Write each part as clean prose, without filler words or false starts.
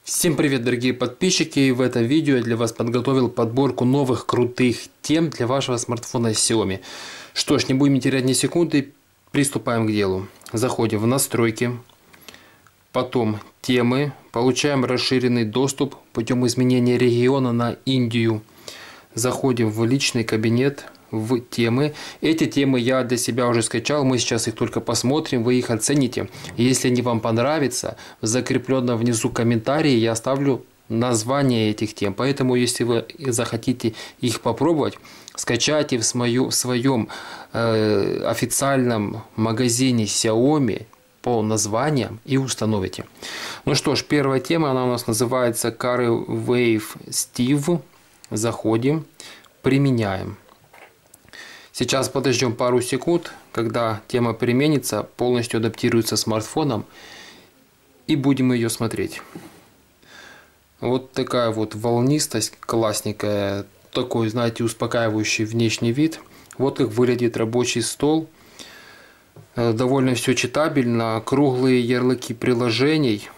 Всем привет, дорогие подписчики! В этом видео я для вас подготовил подборку новых крутых тем для вашего смартфона Xiaomi. Что ж, не будем терять ни секунды, приступаем к делу. Заходим в настройки, потом темы, получаем расширенный доступ путем изменения региона на Индию. Заходим в личный кабинет, в темы. Эти темы я для себя уже скачал, мы сейчас их только посмотрим, вы их оцените. Если они вам понравятся, в закрепленном внизу комментарии я оставлю название этих тем. Поэтому, если вы захотите их попробовать, скачайте в своем официальном магазине Xiaomi по названиям и установите. Ну что ж, первая тема, она у нас называется CarWave Steve. Заходим, применяем. Сейчас подождем пару секунд, когда тема применится, полностью адаптируется смартфоном, и будем ее смотреть. Вот такая вот волнистость классненькая, такой, знаете, успокаивающий внешний вид. Вот как выглядит рабочий стол. Довольно все читабельно, круглые ярлыки приложений.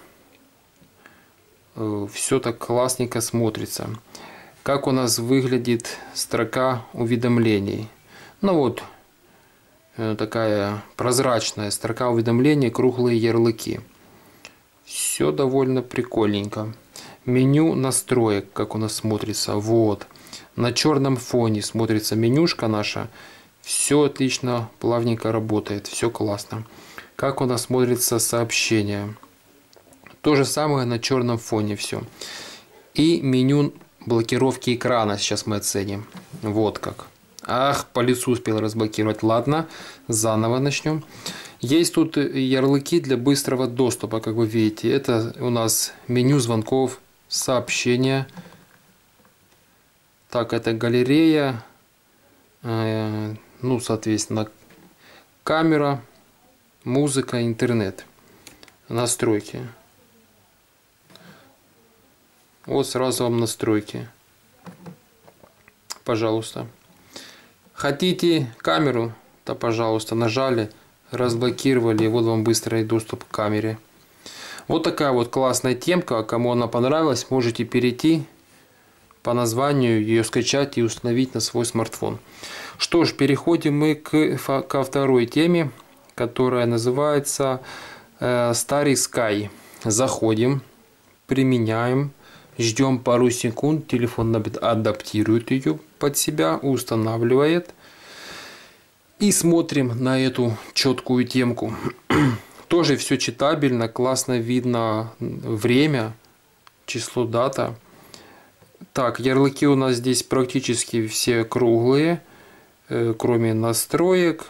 Все так классненько смотрится. Как у нас выглядит строка уведомлений. Ну вот, такая прозрачная строка уведомлений, круглые ярлыки. Все довольно прикольненько. Меню настроек, как у нас смотрится. Вот. На черном фоне смотрится менюшка наша. Все отлично, плавненько работает. Все классно. Как у нас смотрится сообщение. То же самое на черном фоне все. И меню блокировки экрана сейчас мы оценим. Вот как. Ах, по лицу успел разблокировать. Ладно, заново начнем. Есть тут ярлыки для быстрого доступа, как вы видите. Это у нас меню звонков, сообщения. Так, это галерея. Ну, соответственно, камера, музыка, интернет. Настройки. Вот сразу вам настройки. Пожалуйста. Хотите камеру? То, пожалуйста, нажали, разблокировали, и вот вам быстрый доступ к камере. Вот такая вот классная темка. Кому она понравилась, можете перейти по названию, ее скачать и установить на свой смартфон. Что ж, переходим мы ко второй теме, которая называется Starry Sky. Заходим, применяем. Ждем пару секунд, телефон адаптирует ее под себя, устанавливает. И смотрим на эту четкую темку. Тоже все читабельно, классно видно время, число, дата. Так, ярлыки у нас здесь практически все круглые, кроме настроек.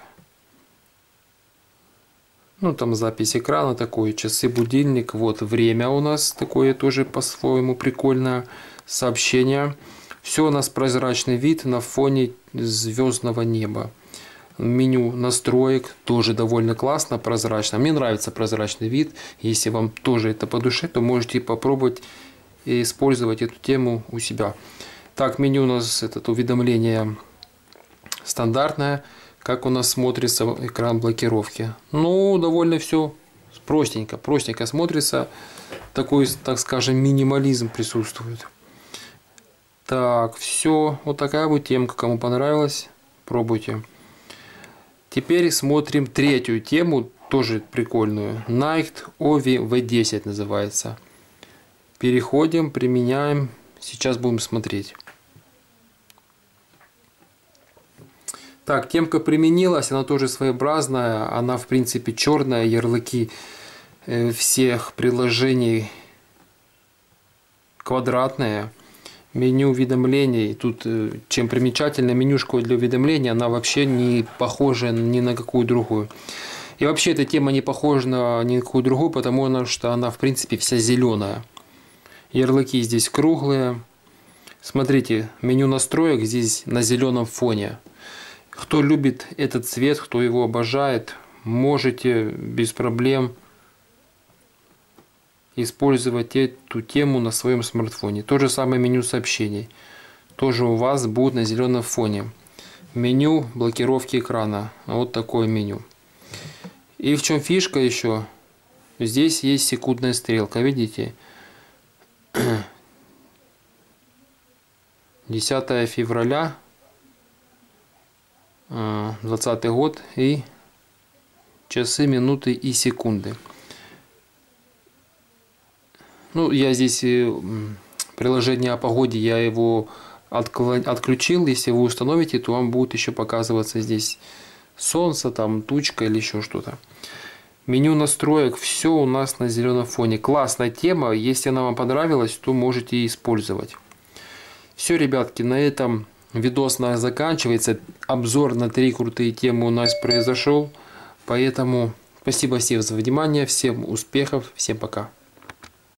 Ну, там запись экрана такой, часы, будильник. Вот время у нас такое тоже по-своему прикольное. Сообщение. Все у нас прозрачный вид на фоне звездного неба. Меню настроек тоже довольно классно, прозрачно. Мне нравится прозрачный вид. Если вам тоже это по душе, то можете попробовать использовать эту тему у себя. Так, меню у нас это уведомление стандартное. Как у нас смотрится экран блокировки. Ну, довольно все простенько смотрится. Такой, так скажем, минимализм присутствует. Так, все. Вот такая вот темка. Кому понравилось, пробуйте. Теперь смотрим третью тему, тоже прикольную. Night Ovi V10 называется. Переходим, применяем. Сейчас будем смотреть. Так, темка применилась, она тоже своеобразная, она в принципе черная, ярлыки всех приложений квадратные. Меню уведомлений, тут чем примечательно, менюшка для уведомлений, она вообще не похожа ни на какую другую. И вообще эта тема не похожа на никакую другую, потому что она в принципе вся зеленая. Ярлыки здесь круглые. Смотрите, меню настроек здесь на зеленом фоне. Кто любит этот цвет, кто его обожает, можете без проблем использовать эту тему на своем смартфоне. То же самое меню сообщений. Тоже у вас будет на зеленом фоне. Меню блокировки экрана. Вот такое меню. И в чем фишка еще? Здесь есть секундная стрелка. Видите? 10 февраля 2020 год и часы, минуты и секунды. Ну, я здесь приложение о погоде, я его отключил. Если вы установите, то вам будет еще показываться здесь солнце, там тучка или еще что-то. Меню настроек, все у нас на зеленом фоне. Классная тема, если она вам понравилась, то можете использовать. Все, ребятки, на этом видос у нас заканчивается. Обзор на 3 крутые темы у нас произошел. Поэтому спасибо всем за внимание, всем успехов, всем пока.